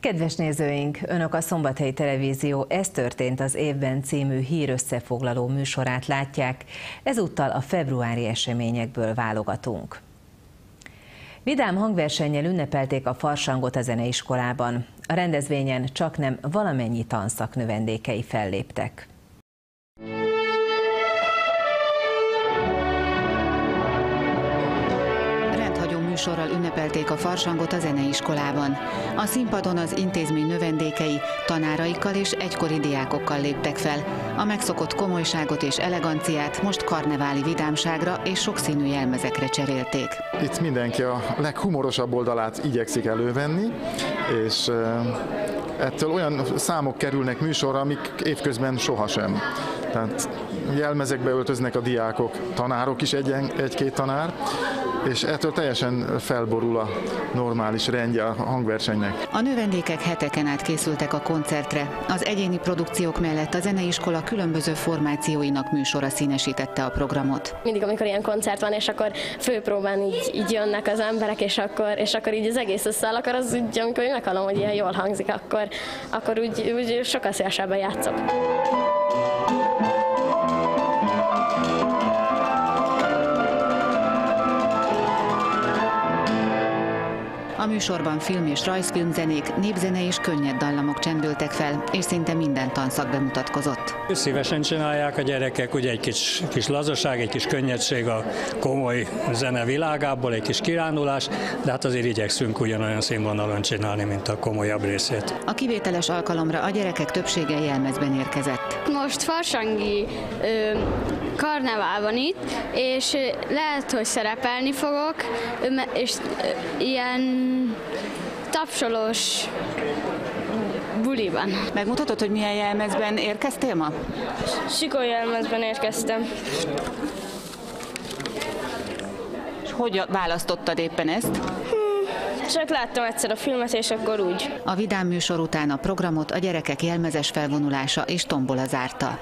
Kedves nézőink, Önök a Szombathelyi Televízió Ez történt az évben című hírösszefoglaló műsorát látják, ezúttal a februári eseményekből válogatunk. Vidám hangversennyel ünnepelték a farsangot a zeneiskolában. A rendezvényen csaknem valamennyi tanszak növendékei felléptek. Műsorral ünnepelték a farsangot a zeneiskolában. A színpadon az intézmény növendékei tanáraikkal és egykori diákokkal léptek fel. A megszokott komolyságot és eleganciát most karneváli vidámságra és sokszínű jelmezekre cserélték. Itt mindenki a leghumorosabb oldalát igyekszik elővenni, és ettől olyan számok kerülnek műsorra, amik évközben sohasem. Tehát jelmezekbe öltöznek a diákok, tanárok is egy-két tanár, és ettől teljesen felborul a normális rendje a hangversenynek. A növendékek heteken át készültek a koncertre. Az egyéni produkciók mellett a zeneiskola különböző formációinak műsora színesítette a programot. Mindig, amikor ilyen koncert van, és akkor főpróbán így jönnek az emberek, és akkor így az egész összeáll, akkor az úgy, amikor én meghallom, hogy ilyen jól hangzik, akkor úgy sokkal szélesebben játszok. A műsorban film és rajzfilmzenék, népzene és könnyed dallamok csendültek fel, és szinte minden tanszak bemutatkozott. Szívesen csinálják a gyerekek, ugye egy kis lazaság, egy kis könnyedség a komoly zene világából, egy kis kirándulás, de hát azért igyekszünk ugyanolyan színvonalon csinálni, mint a komolyabb részét. A kivételes alkalomra a gyerekek többsége jelmezben érkezett. Most farsangi karnevál van itt, és lehet, hogy szerepelni fogok, és ilyen tapsolós buliban. Megmutatod, hogy milyen jelmezben érkeztél ma? Sikolyjelmezben érkeztem. És hogy választottad éppen ezt? Csak láttam egyszer a filmet, és akkor úgy. A vidám műsor után a programot a gyerekek jelmezes felvonulása és tombola zárta.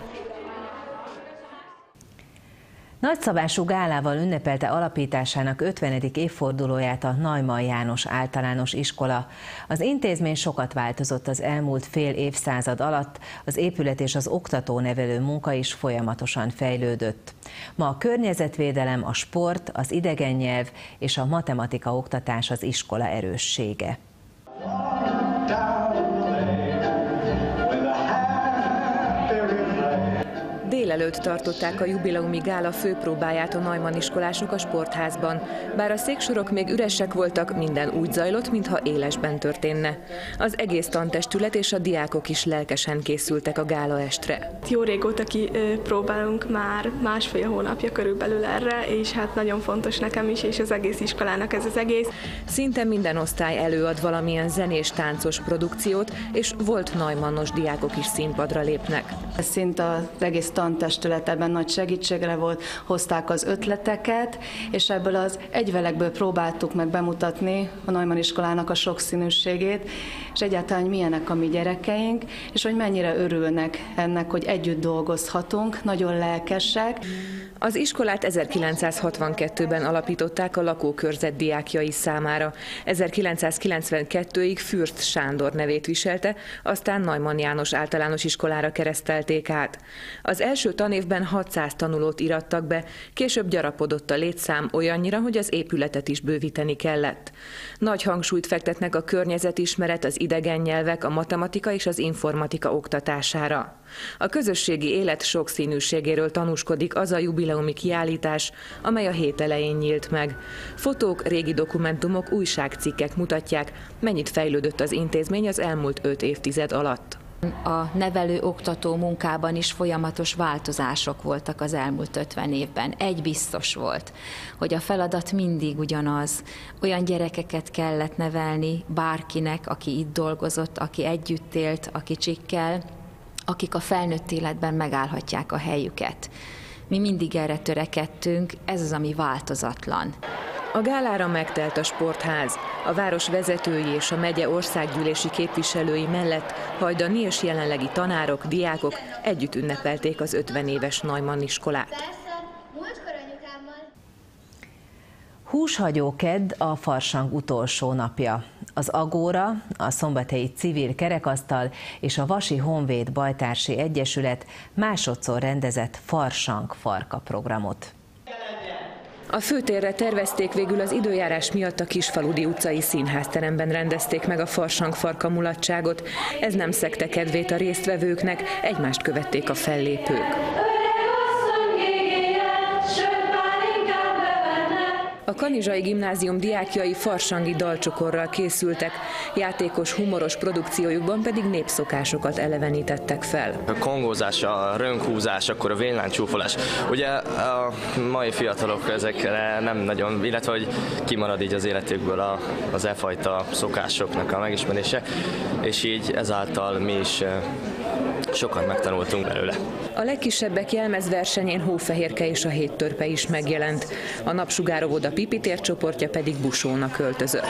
Nagyszabású gálával ünnepelte alapításának 50. évfordulóját a Neumann János Általános Iskola. Az intézmény sokat változott az elmúlt fél évszázad alatt, az épület és az oktató-nevelő munka is folyamatosan fejlődött. Ma a környezetvédelem, a sport, az idegen nyelv és a matematika oktatás az iskola erőssége. Délelőtt tartották a jubileumi gála főpróbáját a Neumann iskolások a sportházban. Bár a széksorok még üresek voltak, minden úgy zajlott, mintha élesben történne. Az egész tantestület és a diákok is lelkesen készültek a gálaestre. Jó régóta próbálunk már másfél hónapja körülbelül erre, és hát nagyon fontos nekem is, és az egész iskolának ez az egész. Szinte minden osztály előad valamilyen zenés-táncos produkciót, és volt neumannos diákok is színpadra lépnek. Szinte az egész tantestületben nagy segítségre volt, hozták az ötleteket, és ebből az egyvelekből próbáltuk meg bemutatni a Neumann iskolának a sokszínűségét, és egyáltalán, hogy milyenek a mi gyerekeink, és hogy mennyire örülnek ennek, hogy együtt dolgozhatunk, nagyon lelkesek. Az iskolát 1962-ben alapították a lakókörzet diákjai számára. 1992-ig Fürst Sándor nevét viselte, aztán Neumann János Általános Iskolára keresztelték át. Az első tanévben 600 tanulót irattak be, később gyarapodott a létszám olyannyira, hogy az épületet is bővíteni kellett. Nagy hangsúlyt fektetnek a környezetismeret, az idegen nyelvek, a matematika és az informatika oktatására. A közösségi élet sokszínűségéről tanúskodik az a jubileumi kiállítás, amely a hét elején nyílt meg. Fotók, régi dokumentumok, újságcikkek mutatják, mennyit fejlődött az intézmény az elmúlt 5 évtized alatt. A nevelő-oktató munkában is folyamatos változások voltak az elmúlt 50 évben. Egy biztos volt, hogy a feladat mindig ugyanaz. Olyan gyerekeket kellett nevelni bárkinek, aki itt dolgozott, aki együtt élt a kicsikkel, akik a felnőtt életben megállhatják a helyüket. Mi mindig erre törekedtünk, ez az, ami változatlan. A gálára megtelt a sportház. A város vezetői és a megye országgyűlési képviselői mellett hajdani és jelenlegi tanárok, diákok együtt ünnepelték az 50 éves Neumann iskolát. Húshagyó kedd a farsang utolsó napja. Az Agóra, a Szombathelyi Civil Kerekasztal és a Vasi Honvéd Bajtársi Egyesület másodszor rendezett Farsang Farka programot. A főtérre tervezték, végül az időjárás miatt a Kisfaludi utcai színházteremben rendezték meg a Farsang Farka mulatságot. Ez nem szegte kedvét a résztvevőknek, egymást követték a fellépők. A Kanizsai Gimnázium diákjai farsangi dalcsokorral készültek, játékos, humoros produkciójukban pedig népszokásokat elevenítettek fel. A kongózás, a rönkhúzás, akkor a vénláncsúfolás. Ugye a mai fiatalok ezekre nem nagyon, illetve hogy kimarad így az életükből az e fajta szokásoknak a megismerése, és így ezáltal mi is sokat megtanultunk belőle. A legkisebbek jelmezversenyén Hófehérke és a Héttörpe is megjelent. A Napsugár óvoda Pipitér csoportja pedig Busónak öltözött.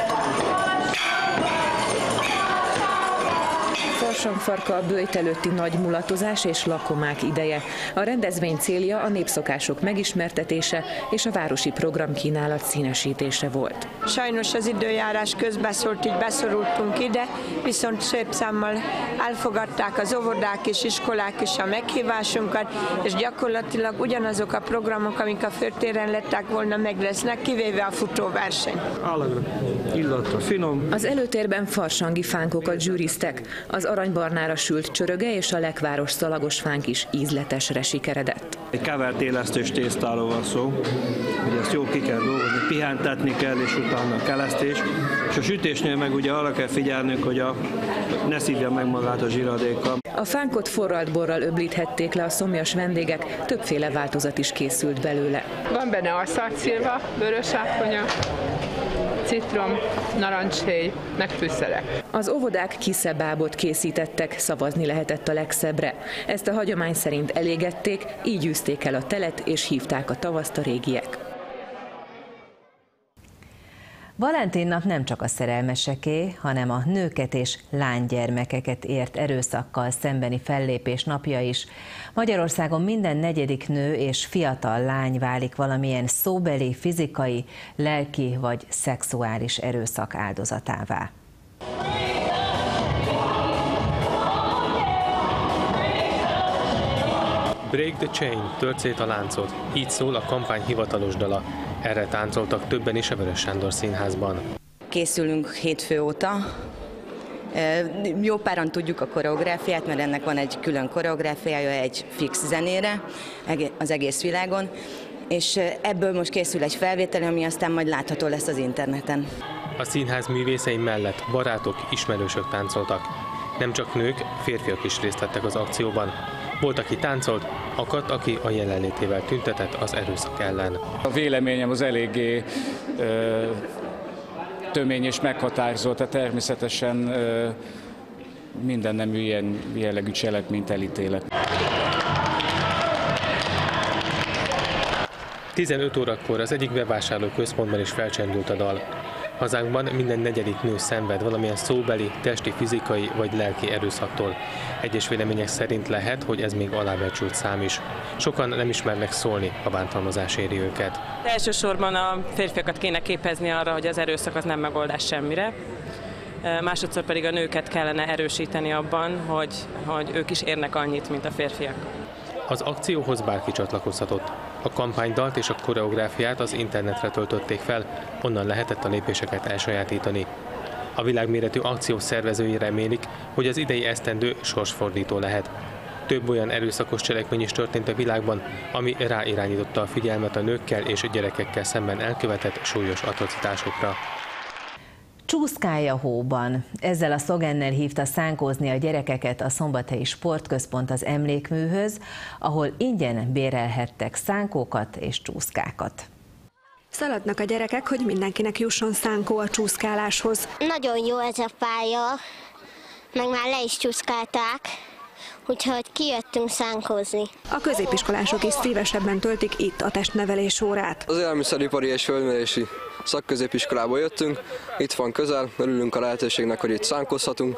Farsangfarka a böjt előtti nagy mulatozás és lakomák ideje. A rendezvény célja a népszokások megismertetése és a városi programkínálat színesítése volt. Sajnos az időjárás közbeszólt, így beszorultunk ide, viszont szép számmal elfogadták az óvodák és iskolák is a meghívásunkat, és gyakorlatilag ugyanazok a programok, amik a főtéren lettek volna, meg lesznek, kivéve a futóverseny. Állagra, illata, finom. Az előtérben farsangi fánkokat zsűriztek. Az aranybarnára sült csöröge és a lekváros szalagos fánk is ízletesre sikeredett. Egy kevert élesztős tésztáról van szó, ugye ezt jól ki kell dolgozni, pihentetni kell, és utána a kelesztés. És a sütésnél meg ugye arra kell figyelnünk, hogy ne szívja meg magát a zsiradéka. A fánkot forralt borral öblíthették le a szomjas vendégek, többféle változat is készült belőle. Van benne aszalcilva, vörös ákonya, citrom, narancshéj, meg fűszerek. Az óvodák kiszebábot készítettek, szavazni lehetett a legszebbre. Ezt a hagyomány szerint elégették, így űzték el a telet és hívták a tavaszt a régiek. Valentin nap nem csak a szerelmeseké, hanem a nőket és lánygyermekeket ért erőszakkal szembeni fellépés napja is. Magyarországon minden negyedik nő és fiatal lány válik valamilyen szóbeli, fizikai, lelki vagy szexuális erőszak áldozatává. Break the chain, tört szét a láncot. Így szól a kampány hivatalos dala. Erre táncoltak többen is a Vörös Sándor Színházban. Készülünk hétfő óta. Jó páran tudjuk a koreográfiát, mert ennek van egy külön koreográfiája, egy fix zenére az egész világon, és ebből most készül egy felvétel, ami aztán majd látható lesz az interneten. A színház művészei mellett barátok, ismerősök táncoltak. Nem csak nők, férfiak is részt vettek az akcióban. Volt, aki táncolt, akadt, aki a jelenlétével tüntetett az erőszak ellen. A véleményem az eléggé tömény és meghatározó, tehát természetesen minden nemű ilyen jellegű cselekményt elítélek. 15 órakor az egyik bevásárlóközpontban is felcsendült a dal. Hazánkban minden negyedik nő szenved valamilyen szóbeli, testi, fizikai vagy lelki erőszaktól. Egyes vélemények szerint lehet, hogy ez még alábecsült szám is. Sokan nem ismernek szólni, a bántalmazás éri őket. Elsősorban a férfiakat kéne képezni arra, hogy az erőszak az nem megoldás semmire. Másodszor pedig a nőket kellene erősíteni abban, hogy ők is érnek annyit, mint a férfiak. Az akcióhoz bárki csatlakozhatott. A kampánydalt és a koreográfiát az internetre töltötték fel, onnan lehetett a lépéseket elsajátítani. A világméretű akció szervezői remélik, hogy az idei esztendő sorsfordító lehet. Több olyan erőszakos cselekmény is történt a világban, ami ráirányította a figyelmet a nőkkel és gyerekekkel szemben elkövetett súlyos atrocitásokra. Csúszkálj a hóban. Ezzel a szlogennel hívta szánkózni a gyerekeket a Szombathelyi Sportközpont az emlékműhöz, ahol ingyen bérelhettek szánkókat és csúszkákat. Szaladnak a gyerekek, hogy mindenkinek jusson szánkó a csúszkáláshoz. Nagyon jó ez a pálya, meg már le is csúszkálták, úgyhogy kijöttünk szánkózni. A középiskolások is szívesebben töltik itt a testnevelés órát. Az élelmiszeripari és földmérési szakközépiskolából jöttünk, itt van közel, örülünk a lehetőségnek, hogy itt szánkózhatunk,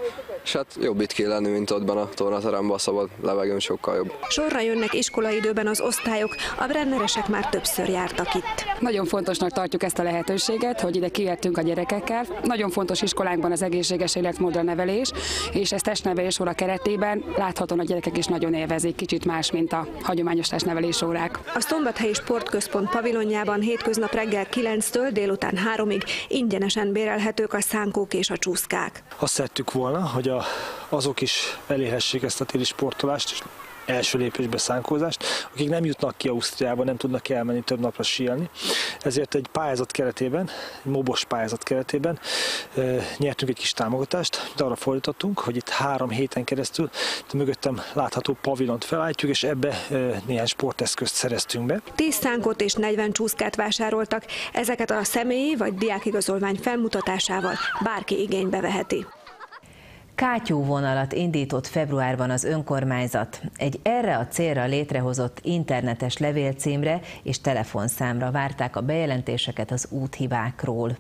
És hát jobb itt kell lenni, mint ottban a tornateremben, a szabad levegőn sokkal jobb. Sorra jönnek iskolaidőben az osztályok, a brenneresek már többször jártak itt. Nagyon fontosnak tartjuk ezt a lehetőséget, hogy ide kijöttünk a gyerekekkel. Nagyon fontos iskolánkban az egészséges életmódra nevelés, és ez testnevelés óra keretében láthatóan a gyerekek is nagyon élvezik, kicsit más, mint a hagyományos testnevelés órák. A Szombathelyi Sportközpont pavilonjában hétköznap reggel 9-től délután 3-ig ingyenesen bérelhetők a szánkók és a csúszkák. Azt szerettük volna, hogy azok is elérhessék ezt a téli sportolást, és első lépésbe szánkózást, akik nem jutnak ki Ausztriába, nem tudnak elmenni több napra síelni. Ezért egy pályázat keretében, egy mobos pályázat keretében nyertünk egy kis támogatást, de arra fordítottunk, hogy itt 3 héten keresztül itt mögöttem látható pavilont felállítjuk, és ebbe néhány sporteszközt szereztünk be. 10 szánkót és 40 csúszkát vásároltak, ezeket a személyi vagy diákigazolvány felmutatásával bárki igénybe veheti. Kátyúvonalat indított februárban az önkormányzat. Egy erre a célra létrehozott internetes levélcímre és telefonszámra várták a bejelentéseket az úthibákról.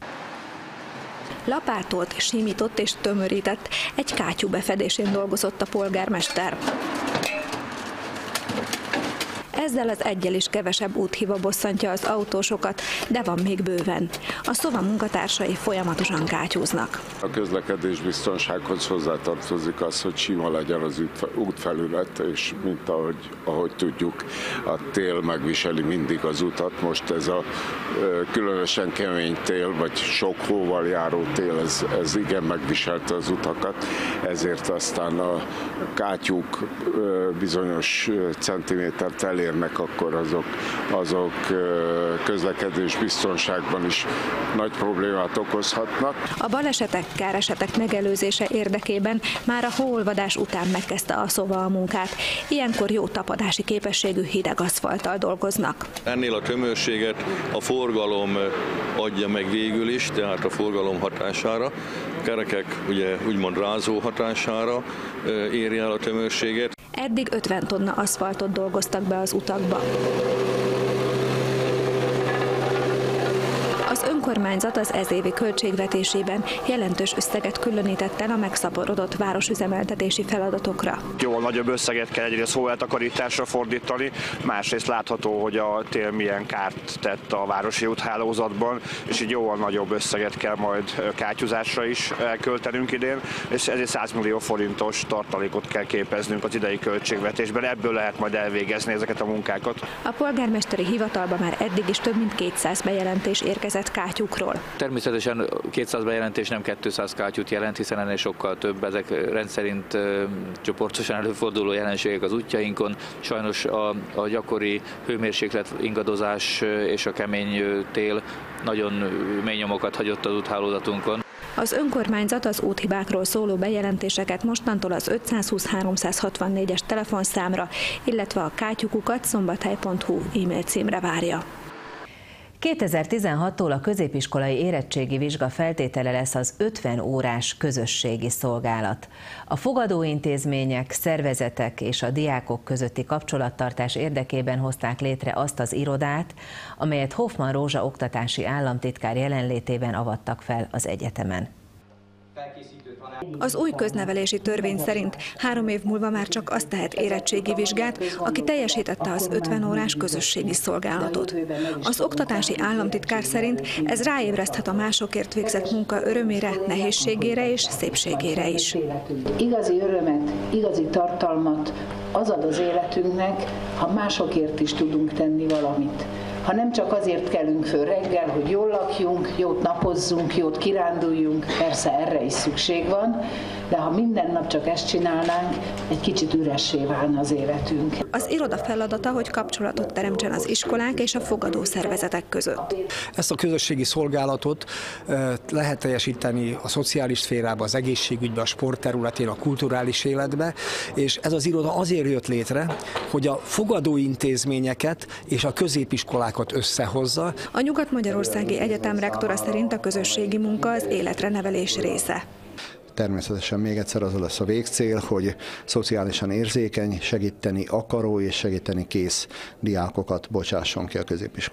Lapátolt, simított és tömörített, egy kátyú befedésén dolgozott a polgármester. Ezzel az egyel is kevesebb úthiba bosszantja az autósokat, de van még bőven. A SZOVA munkatársai folyamatosan kátyúznak. A közlekedésbiztonsághoz hozzátartozik az, hogy sima legyen az útfelület, és mint ahogy tudjuk, a tél megviseli mindig az utat. Most ez a különösen kemény tél, vagy sok hóval járó tél, ez igen megviselte az utakat, ezért aztán a kátyúk bizonyos centimétert elérnek, akkor azok közlekedés biztonságban is nagy problémát okozhatnak. A balesetek, káresetek megelőzése érdekében már a hóolvadás után megkezdte a SZOVA a munkát. Ilyenkor jó tapadási képességű hideg aszfalttal dolgoznak. Ennél a tömörséget a forgalom adja meg végül is, tehát a forgalom hatására. A kerekek ugye úgymond rázó hatására éri el a tömörséget. Eddig 50 tonna aszfaltot dolgoztak be az utakba. Az önkormányzat az ezévi költségvetésében jelentős összeget különített el a megszaporodott városüzemeltetési feladatokra. Jóval nagyobb összeget kell egyrészt hóeltakarításra fordítani, másrészt látható, hogy a tél milyen kárt tett a városi úthálózatban, és így jóval nagyobb összeget kell majd kátyúzásra is elköltenünk idén, és ezért 100 millió forintos tartalékot kell képeznünk az idei költségvetésben, ebből lehet majd elvégezni ezeket a munkákat. A polgármesteri hivatalban már eddig is több mint 200 bejelentés érkezett kátyúkról. Természetesen 200 bejelentés nem 200 kátyút jelent, hiszen ennél sokkal több. Ezek rendszerint csoportosan előforduló jelenségek az útjainkon. Sajnos a gyakori hőmérséklet ingadozás és a kemény tél nagyon mély nyomokat hagyott az úthálózatunkon. Az önkormányzat az úthibákról szóló bejelentéseket mostantól az 520-364-es telefonszámra, illetve a kátyukukat@szombathely.hu e-mail címre várja. 2016-tól a középiskolai érettségi vizsga feltétele lesz az 50 órás közösségi szolgálat. A fogadóintézmények, szervezetek és a diákok közötti kapcsolattartás érdekében hozták létre azt az irodát, amelyet Hoffmann Rózsa oktatási államtitkár jelenlétében avattak fel az egyetemen. Az új köznevelési törvény szerint 3 év múlva már csak azt tehet érettségi vizsgát, aki teljesítette az 50 órás közösségi szolgálatot. Az oktatási államtitkár szerint ez ráébreszthet a másokért végzett munka örömére, nehézségére és szépségére is. Igazi örömet, igazi tartalmat az ad az életünknek, ha másokért is tudunk tenni valamit. Ha nem csak azért kelünk föl reggel, hogy jól lakjunk, jót napozzunk, jót kiránduljunk, persze erre is szükség van, de ha minden nap csak ezt csinálnánk, egy kicsit üressé válna az életünk. Az iroda feladata, hogy kapcsolatot teremtsen az iskolák és a fogadó szervezetek között. Ezt a közösségi szolgálatot lehet teljesíteni a szociális szférában, az egészségügyben, a sport területén, a kulturális életbe, és ez az iroda azért jött létre, hogy a fogadóintézményeket és a középiskolákat összehozza. A Nyugat-Magyarországi Egyetem rektora szerint a közösségi munka az életre nevelés része. Természetesen még egyszer az lesz a végcél, hogy szociálisan érzékeny, segíteni akaró és segíteni kész diákokat bocsásson ki a középiskola.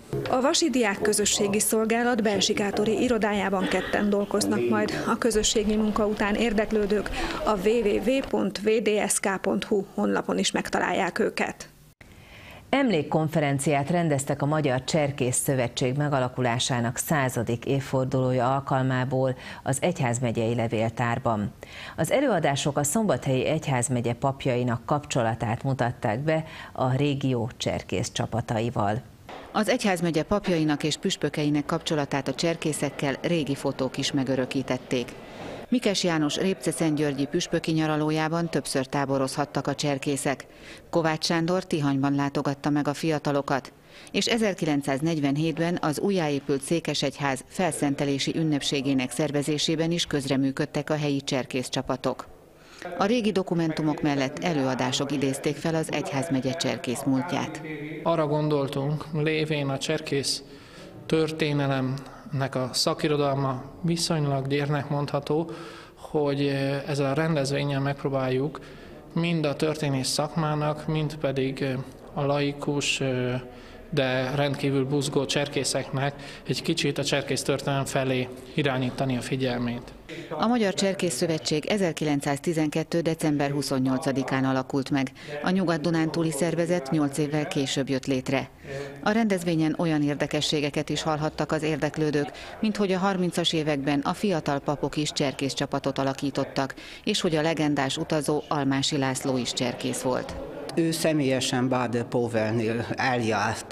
A Vasi Diák Közösségi Szolgálat belsikátori irodájában ketten dolgoznak majd. A közösségi munka után érdeklődők a www.vdsk.hu honlapon is megtalálják őket. Emlékkonferenciát rendeztek a Magyar Cserkész Szövetség megalakulásának 100. évfordulója alkalmából az Egyházmegyei Levéltárban. Az előadások a Szombathelyi Egyházmegye papjainak kapcsolatát mutatták be a régió cserkész csapataival. Az egyházmegye papjainak és püspökeinek kapcsolatát a cserkészekkel régi fotók is megörökítették. Mikes János répce-szentgyörgyi püspöki nyaralójában többször táborozhattak a cserkészek. Kovács Sándor Tihanyban látogatta meg a fiatalokat, és 1947-ben az újjáépült Székesegyház felszentelési ünnepségének szervezésében is közreműködtek a helyi cserkész csapatok. A régi dokumentumok mellett előadások idézték fel az egyházmegye cserkész múltját. Arra gondoltunk, lévén a cserkész történelemnek a szakirodalma viszonylag gyérnek mondható, hogy ezzel a rendezvénnyel megpróbáljuk mind a történész szakmának, mind pedig a laikus, de rendkívül buzgó cserkészeknek egy kicsit a cserkész történelem felé irányítani a figyelmét. A Magyar Cserkész Szövetség 1912. december 28-án alakult meg. A Nyugat-Dunántúli szervezet 8 évvel később jött létre. A rendezvényen olyan érdekességeket is hallhattak az érdeklődők, mint hogy a 30-as években a fiatal papok is cserkész csapatot alakítottak, és hogy a legendás utazó Almási László is cserkész volt. Ő személyesen Baden-Powellnél eljárt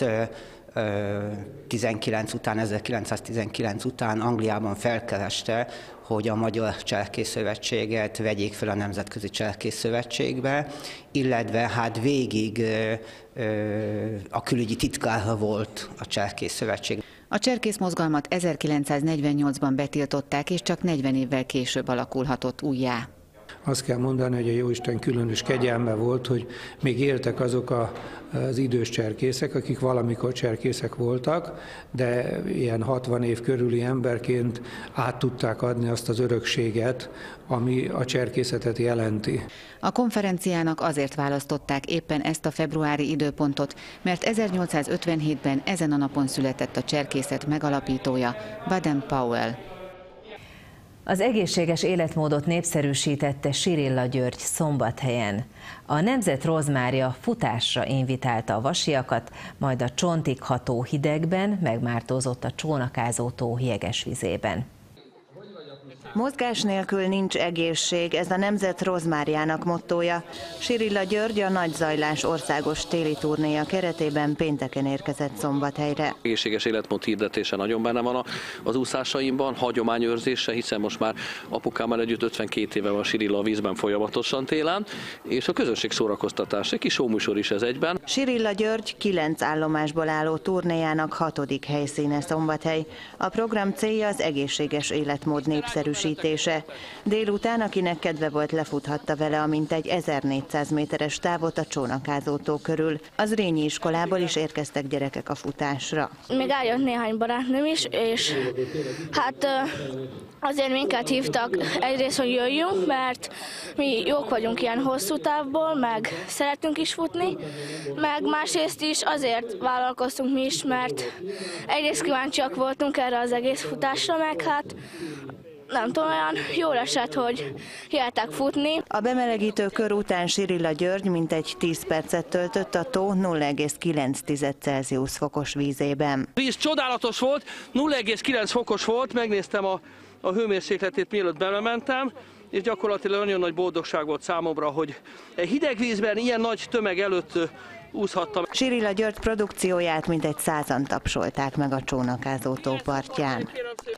1919 után Angliában felkereste, hogy a Magyar Cserkész Szövetséget vegyék fel a Nemzetközi Cserkész Szövetségbe, illetve hát végig a külügyi titkára volt a Cserkész Szövetség. A cserkész mozgalmat 1948-ban betiltották, és csak 40 évvel később alakulhatott újjá. Azt kell mondani, hogy a Jóisten különös kegyelme volt, hogy még éltek azok az idős cserkészek, akik valamikor cserkészek voltak, de ilyen 60 év körüli emberként át tudták adni azt az örökséget, ami a cserkészetet jelenti. A konferenciának azért választották éppen ezt a februári időpontot, mert 1857-ben ezen a napon született a cserkészet megalapítója, Baden-Powell. Az egészséges életmódot népszerűsítette Sirilla György Szombathelyen. A Nemzet Rozmárja futásra invitálta a vasiakat, majd a csontig ható hidegben megmártózott a csónakázó tó jeges vizében. Mozgás nélkül nincs egészség, ez a Nemzet Rozmárjának mottója. Sirilla György a Nagy Zajlás országos téli turnéja keretében pénteken érkezett Szombathelyre. Egészséges életmód hirdetése nagyon benne van az úszásaimban, hagyományőrzése, hiszen most már apukámmal együtt 52 éve van Sirilla a vízben folyamatosan télen, és a közönség szórakoztatás, egy kis showműsor is ez egyben. Sirilla György 9 állomásból álló turnéjának 6. helyszíne Szombathely. A program célja az egészséges életmód népszerűsítése. Délután, akinek kedve volt, lefuthatta vele a mintegy 1400 méteres távot a Csónakázó tó körül. Az Rényi iskolából is érkeztek gyerekek a futásra. Még eljött néhány barátnőm is, és hát azért minket hívtak egyrészt, hogy jöjjünk, mert mi jók vagyunk ilyen hosszú távból, meg szeretünk is futni, meg másrészt is azért vállalkoztunk mi is, mert egyrészt kíváncsiak voltunk erre az egész futásra, meg hát nem tudom, olyan jól esett, hogy hihetek futni. A bemelegítő kör után Sirilla György mintegy 10 percet töltött a tó 0,9 Celsius fokos vízében. A víz csodálatos volt, 0,9 fokos volt, megnéztem a hőmérsékletét, mielőtt belementem, és gyakorlatilag nagyon nagy boldogság volt számomra, hogy egy hideg vízben ilyen nagy tömeg előtt úszhattam. Sirilla György produkcióját mintegy 100-an tapsolták meg a Csónakázó tó partján.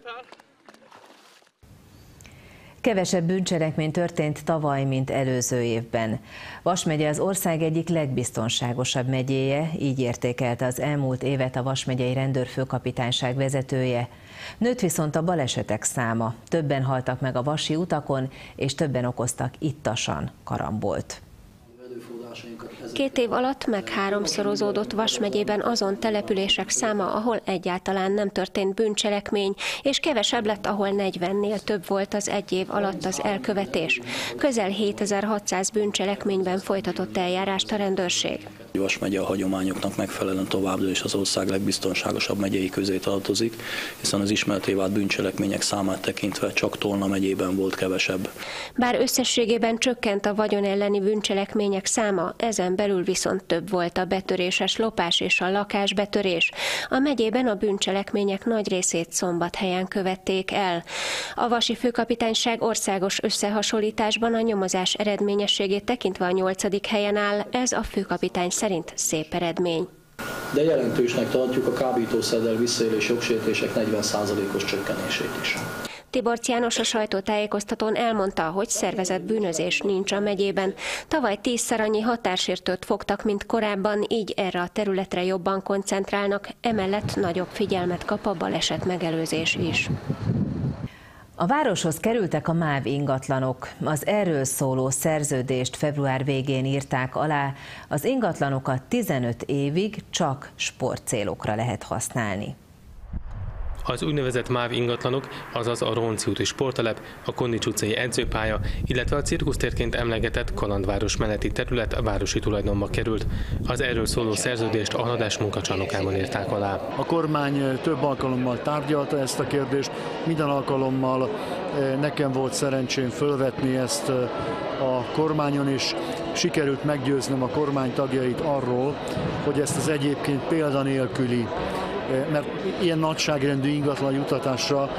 Kevesebb bűncselekmény történt tavaly, mint előző évben. Vas megye az ország egyik legbiztonságosabb megyéje, így értékelte az elmúlt évet a Vas megyei rendőrfőkapitányság vezetője. Nőtt viszont a balesetek száma. Többen haltak meg a vasi utakon, és többen okoztak ittasan karambolt. 2 év alatt meg 3-szorozódott Vas megyében azon települések száma, ahol egyáltalán nem történt bűncselekmény, és kevesebb lett, ahol 40-nél több volt az 1 év alatt az elkövetés. Közel 7600 bűncselekményben folytatott eljárást a rendőrség. Vas megye a hagyományoknak megfelelően továbbra is az ország legbiztonságosabb megyei közé tartozik, hiszen az ismerté vált bűncselekmények számát tekintve csak Tolna megyében volt kevesebb. Bár összességében csökkent a vagyon elleni bűncselekmények száma, ezen belül viszont több volt a betöréses lopás és a lakásbetörés. A megyében a bűncselekmények nagy részét Szombathelyen követték el. A vasi főkapitányság országos összehasonlításban a nyomozás eredményességét tekintve a 8. helyen áll, ez a főkapitány szerint szép eredmény. De jelentősnek tartjuk a kábítószerrel visszaélés jogsértések 40%-os csökkenését is. Tiborcs János a sajtótájékoztatón elmondta, hogy szervezett bűnözés nincs a megyében. Tavaly 10-szer annyi határsértőt fogtak, mint korábban, így erre a területre jobban koncentrálnak, emellett nagyobb figyelmet kap a baleset megelőzés is. A városhoz kerültek a MÁV ingatlanok. Az erről szóló szerződést február végén írták alá. Az ingatlanokat 15 évig csak sportcélokra lehet használni. Az úgynevezett MÁV ingatlanok, azaz a Ronci úti sporttelep, a Kondics utcai edzőpálya, illetve a cirkusztérként emlegetett Kalandváros melletti terület a városi tulajdonba került. Az erről szóló szerződést a haladás munkacsarnokában írták alá. A kormány több alkalommal tárgyalta ezt a kérdést, minden alkalommal nekem volt szerencsém fölvetni ezt a kormányon, és sikerült meggyőznöm a kormány tagjait arról, hogy ezt az egyébként példanélküli, mert ilyen nagyságrendű ingatlan juttatásra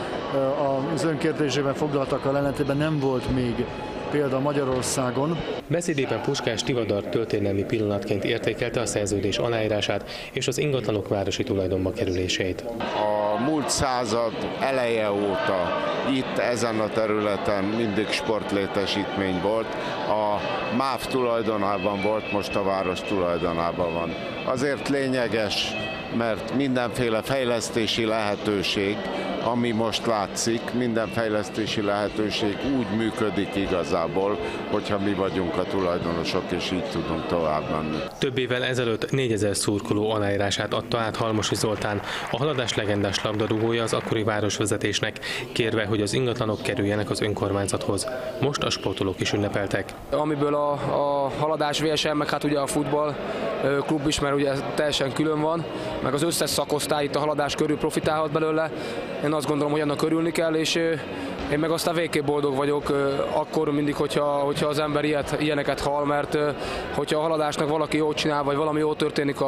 az önkérdésében foglaltakkal ellentétben nem volt még példa Magyarországon. Beszédében Puskás Tivadar történelmi pillanatként értékelte a szerződés aláírását és az ingatlanok városi tulajdonba kerülését. A múlt század eleje óta itt ezen a területen mindig sportlétesítmény volt. A MÁV tulajdonában volt, most a város tulajdonában van. Azért lényeges, mert mindenféle fejlesztési lehetőség, ami most látszik, minden fejlesztési lehetőség úgy működik igazából, hogyha mi vagyunk a tulajdonosok, és így tudunk tovább menni. Több évvel ezelőtt 4000 szurkoló aláírását adta át Halmosi Zoltán, a haladás legendás labdarúgója az akkori városvezetésnek, kérve, hogy az ingatlanok kerüljenek az önkormányzathoz. Most a sportolók is ünnepeltek. Amiből a haladás VSM, meg hát ugye a futball klub is, mert ugye teljesen külön van, meg az összes szakosztály itt a haladás körül profitálhat belőle. Én azt gondolom, hogy annak örülni kell, és én meg aztán végképp boldog vagyok akkor mindig, hogyha az ember ilyeneket hall, mert hogyha a haladásnak valaki jót csinál, vagy valami jó történik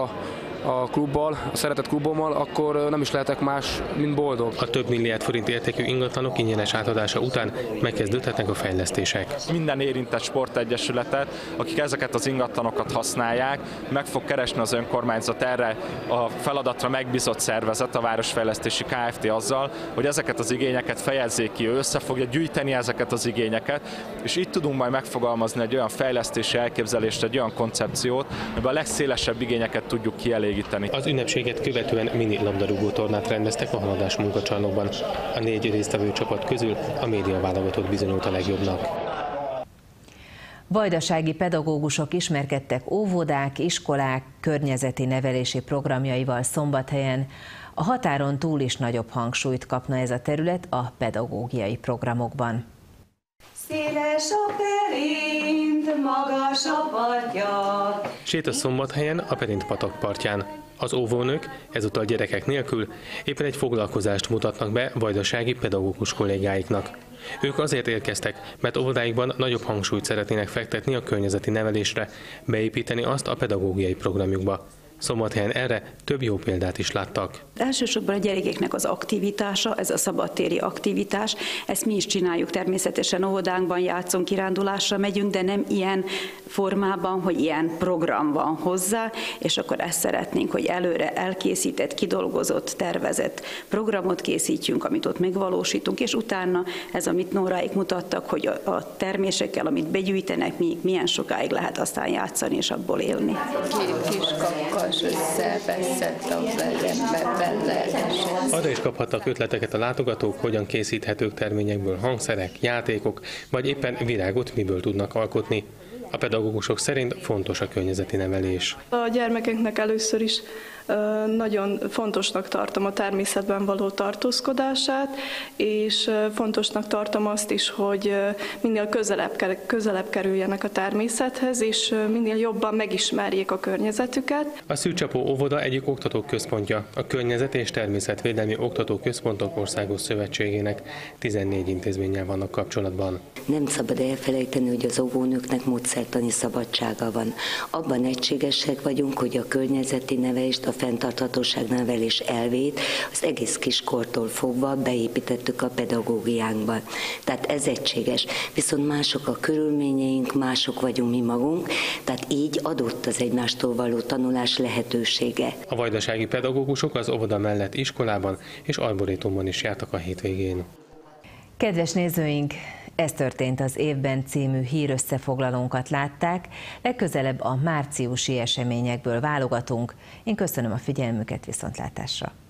a klubbal, a szeretett klubommal, akkor nem is lehetek más, mint boldog. A több milliárd forint értékű ingatlanok ingyenes átadása után megkezdődhetnek a fejlesztések. Minden érintett sportegyesületet, akik ezeket az ingatlanokat használják, meg fog keresni az önkormányzat erre a feladatra megbízott szervezet, a Városfejlesztési Kft. Azzal, hogy ezeket az igényeket fejezzék ki, ő össze fogja gyűjteni ezeket az igényeket, és így tudunk majd megfogalmazni egy olyan fejlesztési elképzelést, egy olyan koncepciót, amiben a legszélesebb igényeket tudjuk kielégíteni. Az ünnepséget követően mini labdarúgó tornát rendeztek a haladás munkacsarnokban. A 4 résztvevő csapat közül a média válogatott bizonyult a legjobbnak. Vajdasági pedagógusok ismerkedtek óvodák, iskolák környezeti nevelési programjaival Szombathelyen. A határon túl is nagyobb hangsúlyt kapna ez a terület a pedagógiai programokban. Széles a Perint, magas a partja. Séta Szombathelyen a Perint patak partján. Az óvónők, ezúttal gyerekek nélkül, éppen egy foglalkozást mutatnak be vajdasági pedagógus kollégáiknak. Ők azért érkeztek, mert óvodáikban nagyobb hangsúlyt szeretnének fektetni a környezeti nevelésre, beépíteni azt a pedagógiai programjukba. Szombathelyen erre több jó példát is láttak. Elsősorban a gyerekeknek az aktivitása, ez a szabadtéri aktivitás, ezt mi is csináljuk természetesen, óvodánkban játszunk, kirándulásra megyünk, de nem ilyen formában, hogy ilyen program van hozzá, és akkor ezt szeretnénk, hogy előre elkészített, kidolgozott, tervezett programot készítjünk, amit ott megvalósítunk, és utána ez, amit Nóráik mutattak, hogy a termésekkel, amit begyűjtenek, milyen sokáig lehet aztán játszani és abból élni. Arra is kaphattak ötleteket a látogatók, hogyan készíthetők terményekből hangszerek, játékok, vagy éppen virágot miből tudnak alkotni. A pedagógusok szerint fontos a környezeti nevelés. A gyermekeknek először is nagyon fontosnak tartom a természetben való tartózkodását, és fontosnak tartom azt is, hogy minél közelebb kerüljenek a természethez, és minél jobban megismerjék a környezetüket. A Szűcsapó óvoda egyik oktatóközpontja, a Környezet és Természetvédelmi Oktatóközpontok Országos Szövetségének 14 intézménnyel vannak kapcsolatban. Nem szabad elfelejteni, hogy az óvónőknek módszertani szabadsága van. Abban egységesek vagyunk, hogy a környezeti nevelést, a fenntarthatóság nevelés elvét az egész kiskortól fogva beépítettük a pedagógiánkba. Tehát ez egységes. Viszont mások a körülményeink, mások vagyunk mi magunk, tehát így adott az egymástól való tanulás lehetősége. A vajdasági pedagógusok az óvoda mellett iskolában és arborétumban is jártak a hétvégén. Kedves nézőink! Ez történt az évben című hírösszefoglalónkat látták, legközelebb a márciusi eseményekből válogatunk. Én köszönöm a figyelmüket, viszontlátásra!